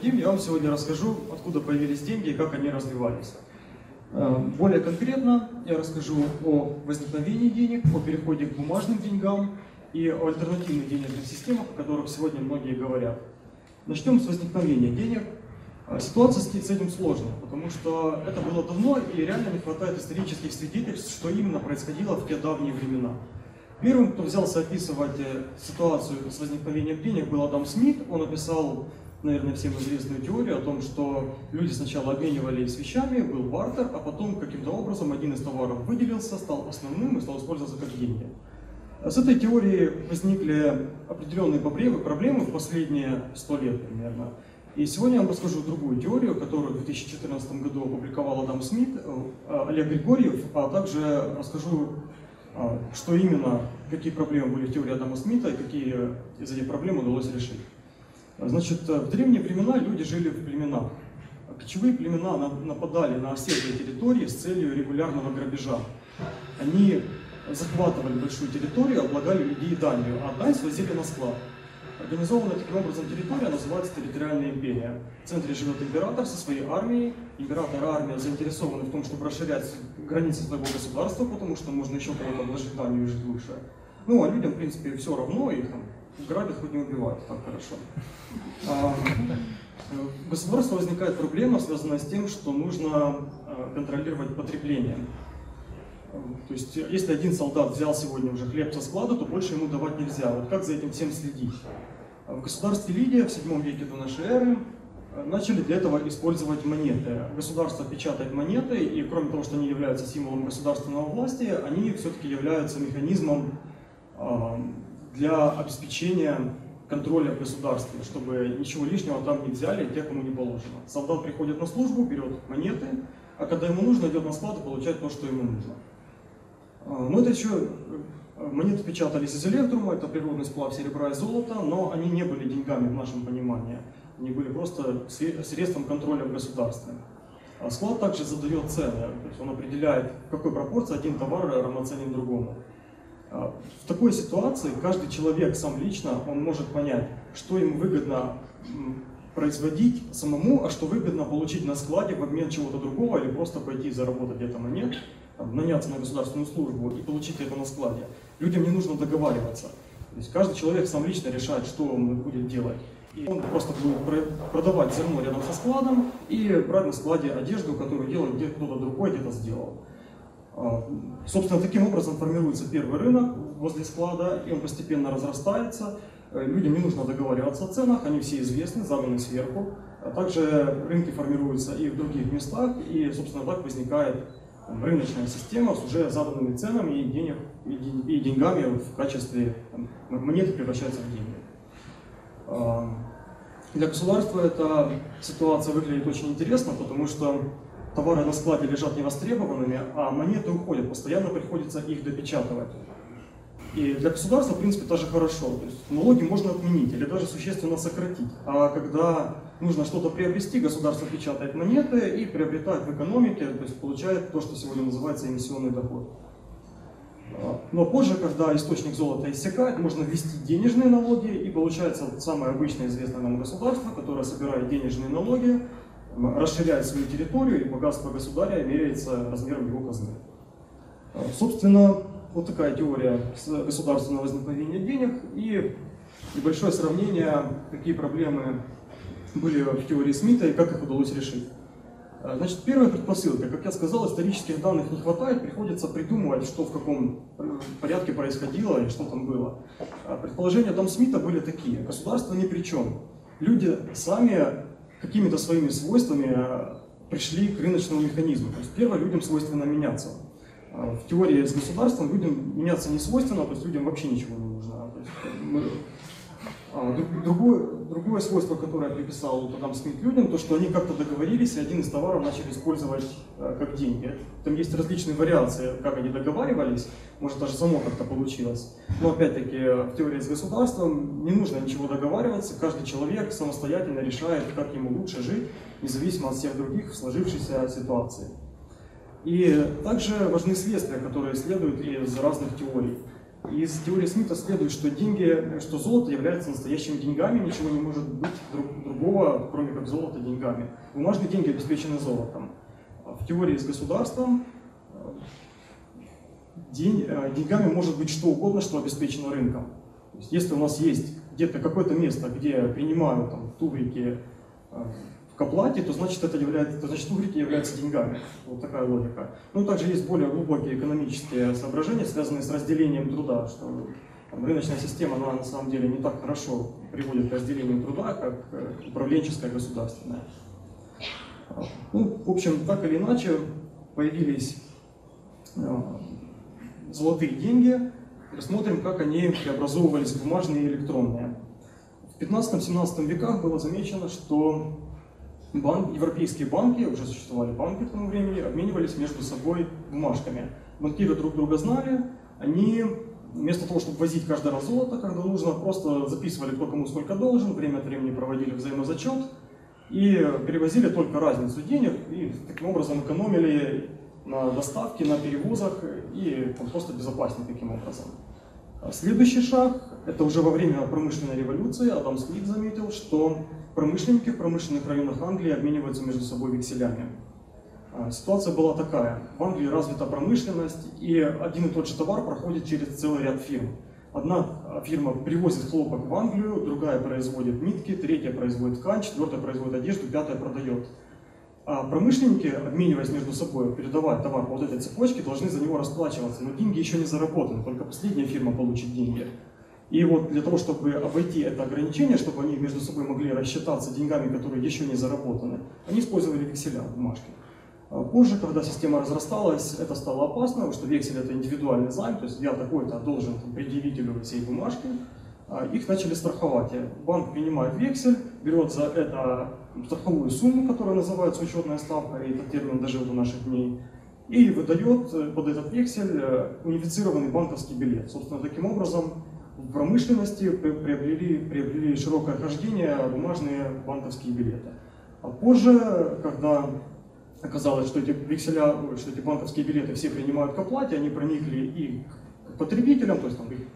Вадим. Я вам сегодня расскажу, откуда появились деньги и как они развивались. Более конкретно я расскажу о возникновении денег, о переходе к бумажным деньгам и о альтернативных денежных системах, о которых сегодня многие говорят. Начнем с возникновения денег. Ситуация с этим сложная, потому что это было давно и реально не хватает исторических свидетельств, что именно происходило в те давние времена. Первым, кто взялся описывать ситуацию с возникновением денег, был Адам Смит. Он описал, наверное, всем известную теорию о том, что люди сначала обменивались вещами, был бартер, а потом каким-то образом один из товаров выделился, стал основным и стал использоваться как деньги. С этой теорией возникли определенные проблемы в последние 100 лет примерно. И сегодня я вам расскажу другую теорию, которую в 2014 году опубликовал Адам Смит, Олег Григорьев, а также расскажу, что именно, какие проблемы были в теории Адама Смита и какие из этих проблем удалось решить. Значит, в древние времена люди жили в племенах. Кочевые племена нападали на оседлые территории с целью регулярного грабежа. Они захватывали большую территорию, облагали людей данью, а дань свозили на склад. Организованная таким образом территория называется территориальная империя. В центре живет император со своей армией. Император и армия заинтересованы в том, чтобы расширять границы своего государства, потому что можно еще кого-то обложить данью и жить лучше. Ну, а людям, в принципе, все равно, их там грабят, хоть не убивают, так хорошо. В государстве возникает проблема, связанная с тем, что нужно контролировать потребление. То есть, если один солдат взял сегодня уже хлеб со склада, то больше ему давать нельзя. Вот как за этим всем следить? В государстве Лидия в 7 веке до нашей эры начали для этого использовать монеты. Государство печатает монеты, и кроме того, что они являются символом государственного власти, они все-таки являются механизмом для обеспечения контроля в государстве, чтобы ничего лишнего там не взяли тех, кому не положено. Солдат приходит на службу, берет монеты, а когда ему нужно, идет на склад и получает то, что ему нужно. Но это еще монеты печатались из электрума, это природный сплав серебра и золота, но они не были деньгами в нашем понимании. Они были просто средством контроля в государстве. Склад также задает цены, то есть он определяет, в какой пропорции один товар равноценен другому. В такой ситуации каждый человек сам лично, он может понять, что ему выгодно производить самому, а что выгодно получить на складе в обмен чего-то другого или просто пойти заработать где-то монет, наняться на государственную службу и получить это на складе. Людям не нужно договариваться. То есть каждый человек сам лично решает, что он будет делать. И он просто будет продавать зерно рядом со складом и брать на складе одежду, которую делает кто-то другой где-то сделал. Собственно, таким образом формируется первый рынок возле склада, и он постепенно разрастается. Людям не нужно договариваться о ценах, они все известны, заданы сверху. А также рынки формируются и в других местах, и, собственно, так возникает рыночная система с уже заданными ценами и деньгами в качестве монеты превращаются в деньги. Для государства эта ситуация выглядит очень интересно, потому что товары на складе лежат невостребованными, а монеты уходят, постоянно приходится их допечатывать. И для государства, в принципе, даже хорошо. То есть налоги можно отменить или даже существенно сократить. А когда нужно что-то приобрести, государство печатает монеты и приобретает в экономике, то есть получает то, что сегодня называется эмиссионный доход. Но позже, когда источник золота иссякает, можно ввести денежные налоги, и получается самое обычное известное нам государство, которое собирает денежные налоги, расширяет свою территорию, и богатство государя меряется размером его казны. Собственно, вот такая теория государственного возникновения денег и небольшое сравнение, какие проблемы были в теории Смита и как их удалось решить. Значит, первая предпосылка, как я сказал, исторических данных не хватает, приходится придумывать, что в каком порядке происходило и что там было. Предположения Адама Смита были такие: государство ни при чем. Люди сами какими-то своими свойствами пришли к рыночному механизму. То есть первое, людям свойственно меняться. В теории с государством людям меняться не свойственно, то есть людям вообще ничего не нужно. Другое свойство, которое приписал Адам Смит людям, то, что они как-то договорились, и один из товаров начали использовать как деньги. Там есть различные вариации, как они договаривались, может даже само как-то получилось. Но опять-таки в теории с государством не нужно ничего договариваться, каждый человек самостоятельно решает, как ему лучше жить, независимо от всех других в сложившейся ситуации. И также важны следствия, которые следуют из разных теорий. Из теории Смита следует, что что золото является настоящими деньгами, ничего не может быть другого, кроме как золото, деньгами. Бумажные деньги обеспечены золотом. В теории с государством деньгами может быть что угодно, что обеспечено рынком. То есть, если у нас есть где-то какое-то место, где принимают тугрики к оплате, то значит тугрики являются деньгами. Вот такая логика. Ну, также есть более глубокие экономические соображения, связанные с разделением труда, что рыночная система, она на самом деле не так хорошо приводит к разделению труда, как управленческая государственная. Ну, в общем, так или иначе, появились золотые деньги. Рассмотрим, как они преобразовывались в бумажные и электронные. В 15-17 веках было замечено, что европейские банки, уже существовали банки к тому времени, обменивались между собой бумажками. Банкиры друг друга знали, они вместо того, чтобы возить каждый раз золото, когда нужно, просто записывали, кто кому сколько должен, время от времени проводили взаимозачет и перевозили только разницу денег, и таким образом экономили на доставке, на перевозах, и просто безопаснее таким образом. Следующий шаг, это уже во время промышленной революции, Адам Смит заметил, что промышленники в промышленных районах Англии обмениваются между собой векселями. Ситуация была такая. В Англии развита промышленность, и один и тот же товар проходит через целый ряд фирм. Одна фирма привозит хлопок в Англию, другая производит нитки, третья производит ткань, четвертая производит одежду, пятая продает. А промышленники, обмениваясь между собой, передавая товар по вот этой цепочке, должны за него расплачиваться, но деньги еще не заработаны, только последняя фирма получит деньги. И вот для того, чтобы обойти это ограничение, чтобы они между собой могли рассчитаться деньгами, которые еще не заработаны, они использовали векселя, бумажки. Позже, когда система разрасталась, это стало опасно, потому что вексель — это индивидуальный займ, то есть я такой-то должен предъявителю всей бумажки. Их начали страховать. Банк принимает вексель, берет за это страховую сумму, которая называется учетная ставка, и этот термин дожил до наших дней, и выдает под этот вексель унифицированный банковский билет. Собственно, таким образом в промышленности приобрели широкое хождение бумажные банковские билеты. А позже, когда оказалось, что эти банковские билеты все принимают к оплате, они проникли и к потребителям, то есть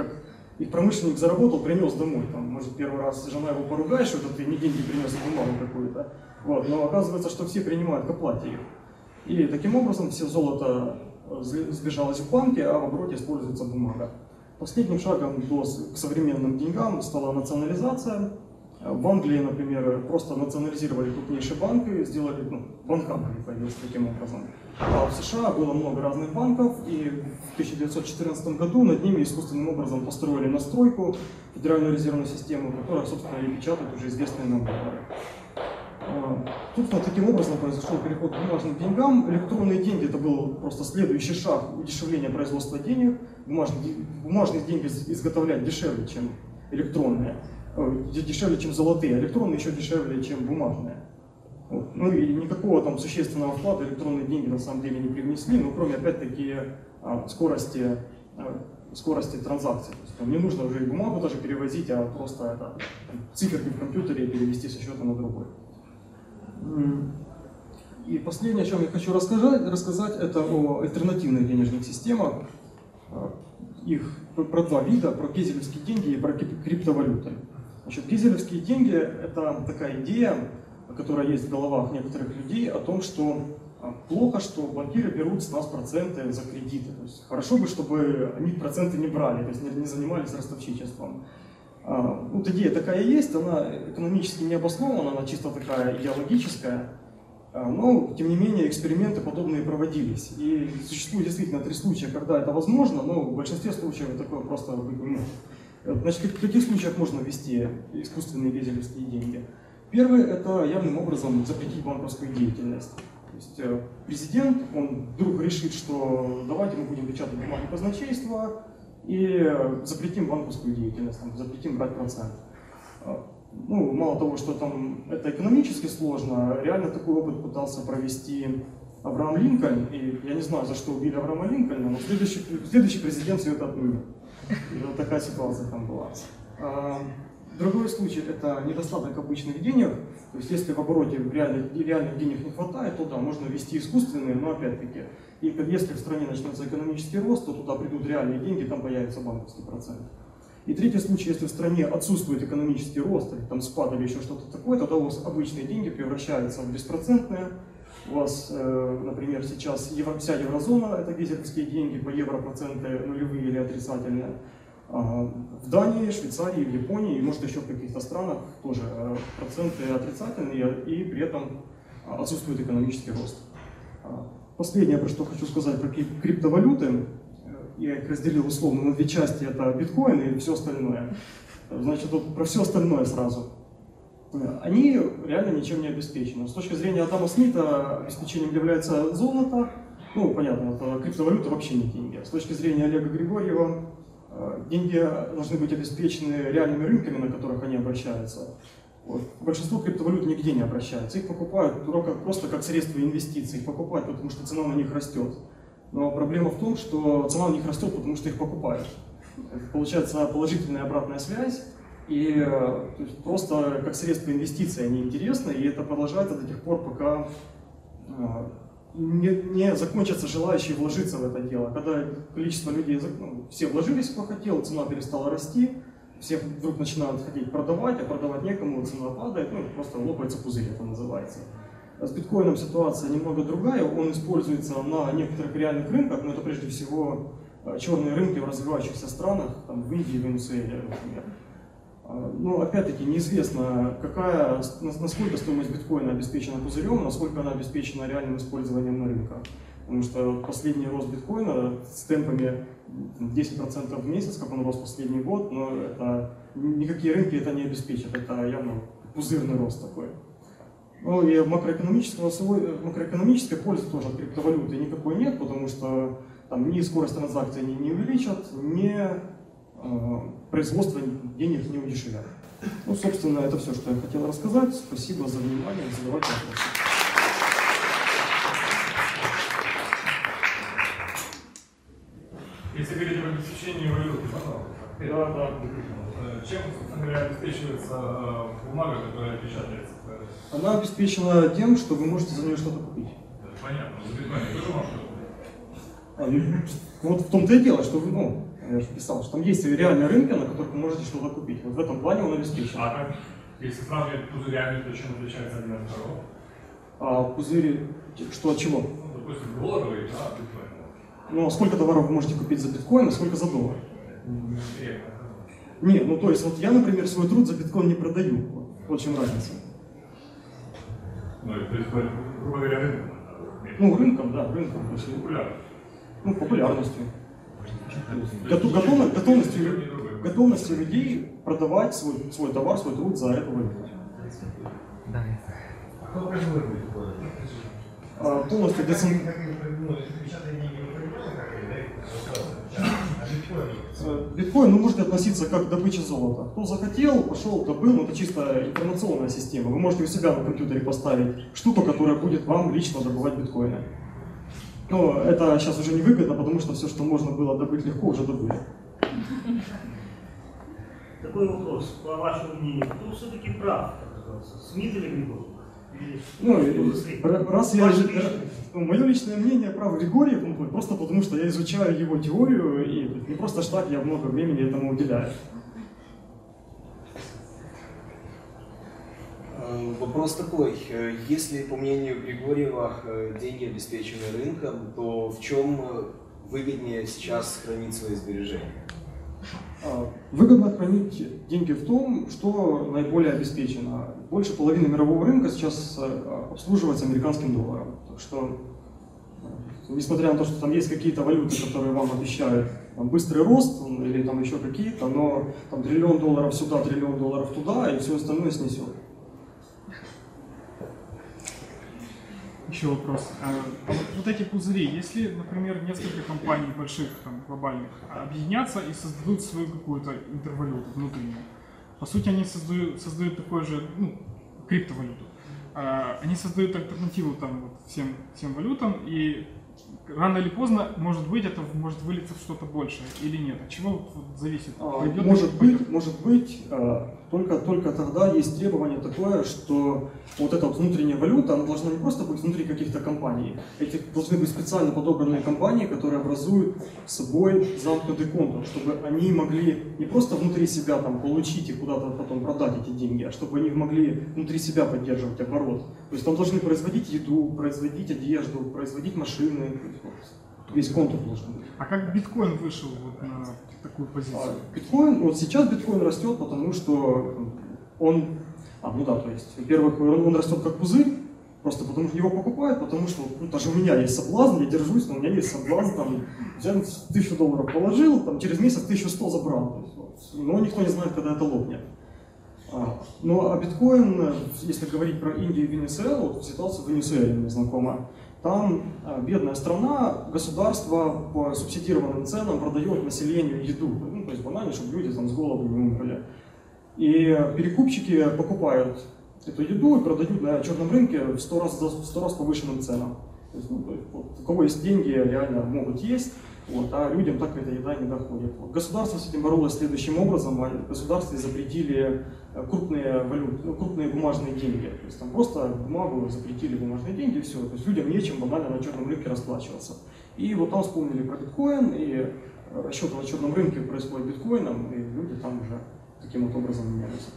их промышленник заработал, принес домой. Может, первый раз жена его поругает, что ты не деньги принес, а бумагу какую-то. Вот. Но оказывается, что все принимают к оплате их. И таким образом все золото сбежалось в банке, а в обороте используется бумага. Последним шагом к современным деньгам стала национализация. В Англии, например, просто национализировали крупнейшие банки, сделали, банк Англии появился таким образом. А в США было много разных банков, и в 1914 году над ними искусственным образом построили настройку, Федеральную резервную систему, которая, собственно, и печатает уже известные нам доллары. Собственно, таким образом произошел переход к бумажным деньгам. Электронные деньги — это был просто следующий шаг удешевления производства денег. Бумажные деньги изготовлять дешевле, чем электронные. Дешевле, чем золотые, электронные еще дешевле, чем бумажные. Вот. Ну и никакого там существенного вклада электронные деньги на самом деле не привнесли, но кроме опять-таки скорости транзакций. То есть, не нужно уже и бумагу даже перевозить, а просто циферки в компьютере перевести со счета на другой. И последнее, о чем я хочу рассказать, это о альтернативных денежных системах. Их про два вида, про гезелевские деньги и про криптовалюты. Значит, гезелевские деньги — это такая идея, которая есть в головах некоторых людей, о том, что плохо, что банкиры берут с нас проценты за кредиты. То есть хорошо бы, чтобы они проценты не брали, то есть не занимались ростовщичеством. Вот идея такая есть, она экономически не обоснована, она чисто такая идеологическая. Но, тем не менее, эксперименты подобные проводились. И существует действительно 3 случая, когда это возможно, но в большинстве случаев такое просто быть не может. Значит, в каких случаях можно ввести искусственные гезелевские деньги? Первый — это явным образом запретить банковскую деятельность. То есть президент, он вдруг решит, что давайте мы будем печатать бумаги казначейства и запретим банковскую деятельность, запретим брать процент. Ну, мало того, что там это экономически сложно, реально такой опыт пытался провести Авраам Линкольн, и я не знаю, за что убили Авраама Линкольна, но следующий президент все это отменил. И вот такая ситуация там была. Другой случай – это недостаток обычных денег. То есть если в обороте реальных денег не хватает, то да, можно ввести искусственные, но опять-таки, и если в стране начнется экономический рост, то туда придут реальные деньги, там появится банковский процент. И третий случай, если в стране отсутствует экономический рост, или там спад или еще что-то такое, тогда у вас обычные деньги превращаются в беспроцентные. У вас, например, сейчас вся еврозона – это гейзеровские деньги, по евро проценты нулевые или отрицательные. В Дании, Швейцарии, в Японии и, может, еще в каких-то странах тоже проценты отрицательные, и при этом отсутствует экономический рост. Последнее, про что хочу сказать, про криптовалюты. Я их разделил условно на две части, это биткоин и все остальное. Значит, вот про все остальное сразу. Они реально ничем не обеспечены. С точки зрения Адама Смита обеспечением является золото. Ну, понятно, это криптовалюта вообще не деньги. С точки зрения Олега Григорьева, деньги должны быть обеспечены реальными рынками, на которых они обращаются. Вот. Большинство криптовалют нигде не обращаются. Их покупают просто как средство инвестиций. Их покупают, потому что цена на них растет. Но проблема в том, что цена на них растет, потому что их покупают. Получается положительная обратная связь. И то есть, просто как средство инвестиций они интересны, и это продолжается до тех пор, пока не закончатся желающие вложиться в это дело. Когда количество людей, все вложились, кто хотел, цена перестала расти, все вдруг начинают хотеть продавать, а продавать некому, цена падает, просто лопается пузырь, это называется. С биткоином ситуация немного другая, он используется на некоторых реальных рынках, но это прежде всего черные рынки в развивающихся странах, там, в Индии, в Венесуэле, например. Но опять-таки неизвестно, насколько стоимость биткоина обеспечена пузырем, насколько она обеспечена реальным использованием на рынках. Потому что последний рост биткоина с темпами 10% в месяц, как он рос последний год, но никакие рынки это не обеспечат, это явно пузырный рост такой. Ну и макроэкономической пользы тоже от криптовалюты никакой нет, потому что там ни скорость транзакций они не увеличат, ни производство денег не удешевят. Ну, собственно, это все, что я хотел рассказать. Спасибо за внимание. Задавайте вопросы. Если говорить об обеспечении валюты, Да. Чем, собственно говоря, обеспечивается бумага, которая печатается? Она обеспечена тем, что вы можете за нее что-то купить. Понятно, за биткоин тоже можно купить. Вот в том-то и дело, что вы, я же писал, что там есть реальные рынки, на которых вы можете что-то купить. Вот в этом плане он обеспечен. А как, если сравнивать пузырями, то чем отличается один от второго? Пузыри, что от чего? Допустим, долларовый, да, биткоин. Ну, сколько товаров вы можете купить за биткоин, а сколько за доллар? Не, то есть вот я, например, свой труд за биткоин не продаю. Вот в чем разница. То есть, грубо говоря, рынком? Рынком, да, рынком. Популярностью. Популярностью. Готовностью людей продавать свой товар, свой труд за эту валюту. Кто производит биткоин? Полностью биткоин можете относиться как к добыче золота. Кто захотел, пошел, добыл, это чисто информационная система. Вы можете у себя на компьютере поставить штуку, которая будет вам лично добывать биткоины. Но это сейчас уже невыгодно, потому что все, что можно было добыть легко, уже добыли. Такой вопрос, по вашему мнению, кто все-таки прав, как оказался, Смит или Григорьев? Мое личное мнение прав Григорьев, просто потому что я изучаю его теорию, и не просто так я много времени этому уделяю. Вопрос такой, если, по мнению Григорьева, деньги обеспечены рынком, то в чем выгоднее сейчас хранить свои сбережения? Выгодно хранить деньги в том, что наиболее обеспечено. Больше половины мирового рынка сейчас обслуживается американским долларом. Так что, несмотря на то, что там есть какие-то валюты, которые вам обещают быстрый рост или там еще какие-то, но там $1 триллион сюда, $1 триллион туда, и все остальное снесет. Еще вопрос. Вот эти пузыри, если, например, несколько компаний больших, глобальных, объединятся и создадут свою какую-то интервалюту внутреннюю, по сути они создают такой же, криптовалюту. Они создают альтернативу всем валютам, и рано или поздно, может быть, это может вылиться в что-то большее или нет? От чего вот зависит? Пойдет Может быть, только тогда есть требование такое, что вот эта вот внутренняя валюта, она должна не просто быть внутри каких-то компаний, эти должны быть специально подобранные компании, которые образуют собой замкнутый контур, чтобы они могли не просто внутри себя там получить и куда-то потом продать эти деньги, а чтобы они могли внутри себя поддерживать оборот. То есть там должны производить еду, производить одежду, производить машины, весь контур должен быть. А как биткоин вышел вот на такую позицию? Биткоин, вот сейчас биткоин растет, потому что он, то есть, во-первых, он растет как пузырь, просто потому что его покупают, потому что, даже у меня есть соблазн, я держусь, но у меня есть соблазн, там, взял $1000 положил, там, через месяц 1100 забрал, то есть, вот, но никто не знает, когда это лопнет. А биткоин, если говорить про Индию и Венесуэлу, вот ситуация в Венесуэле мне знакома. Там бедная страна, государство по субсидированным ценам продает населению еду, то есть банально, чтобы люди там с голоду не умерли. И перекупщики покупают эту еду и продают на черном рынке в 100 раз повышенным ценам. То есть, вот, у кого есть деньги, реально могут есть, вот, а людям так эта еда не доходит. Вот, государство с этим боролось следующим образом, в государстве запретили крупные валюты, крупные бумажные деньги. То есть там просто бумагу запретили, бумажные деньги, и все. То есть людям нечем банально на черном рынке расплачиваться. И вот там вспомнили про биткоин, и расчеты на черном рынке происходят биткоином, и люди там уже таким вот образом меняются.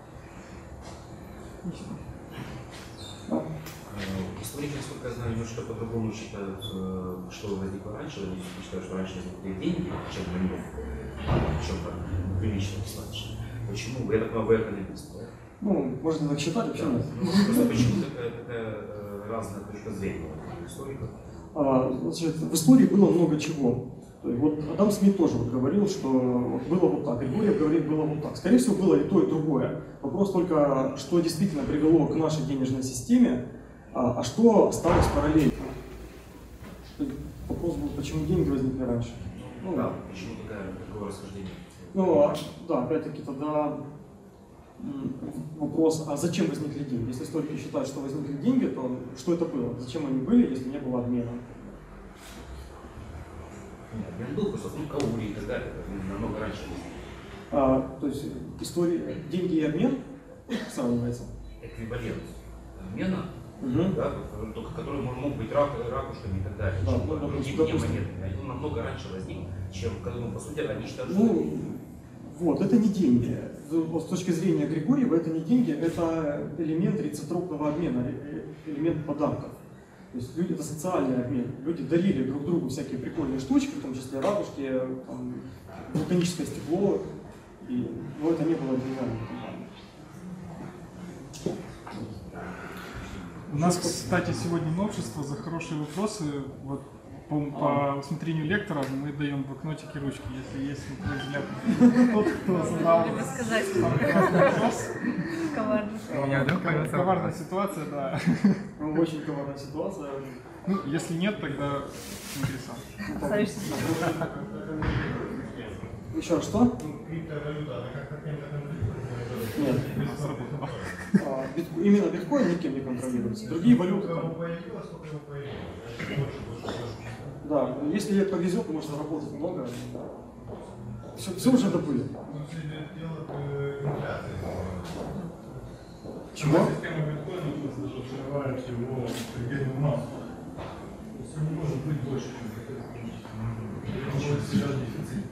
Историки, насколько я знаю, немножко по-другому считают, что возникло раньше. Они считают, что раньше возникли деньги, чем валюта, чем прилично достаточно. Почему? Я так понимаю, вы экономист, да? Можно так считать, вообще нет. Просто почему такая разная точка зрения у историков? Значит, в истории было много чего. Вот Адам Смит тоже вот говорил, что было вот так, Григорьев говорит, было вот так. Скорее всего, было и то, и другое. Вопрос только, что действительно привело к нашей денежной системе, а что осталось параллельно. Вопрос был, почему деньги возникли раньше. Да, почему такое расхождение? Опять-таки тогда вопрос, а зачем возникли деньги? Если историки считают, что возникли деньги, то что это было? Зачем они были, если не было обмена? Нет, обмен был просто, каури и так далее, намного раньше. То есть деньги и обмен сравнивается? Эквивалент обмена, да, который мог быть ракушками и так далее, чем другими монетами. Они намного раньше возник, чем, по сути, они считают, что... Это не деньги. С точки зрения Григорьева, это не деньги, это элемент реципропного обмена, элемент подарков. То есть это социальный обмен. Люди дарили друг другу всякие прикольные штучки, в том числе радужки, там, вулканическое стекло, но это не было деньгами. У нас, кстати, сегодня новшество за хорошие вопросы. Вот по усмотрению лектора мы даем блокнотики, ручки, если есть, на твой взгляд, тот, кто задал вопрос. Коварная ситуация, да. Очень коварная ситуация. Если нет, тогда интересно. Еще что? Криптовалюта, она как-то не контролируется? Нет. Именно биткоин никем не контролируется. Другие валюты. Да, если ей повезет, можно заработать много. Все уже добыли. Чего? Система биткоина сливает его в предельную массу. Не может быть больше, чем сейчас дефицит.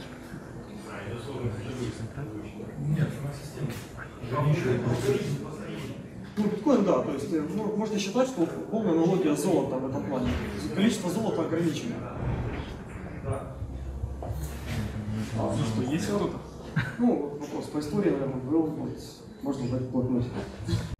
Нет, сама система. Биткоин, да, то есть можно считать, что полная аналогия золота в этом плане. Количество золота ограничено. Что, есть кто-то? Вопрос по истории, наверное, был, можно дать блокнотик.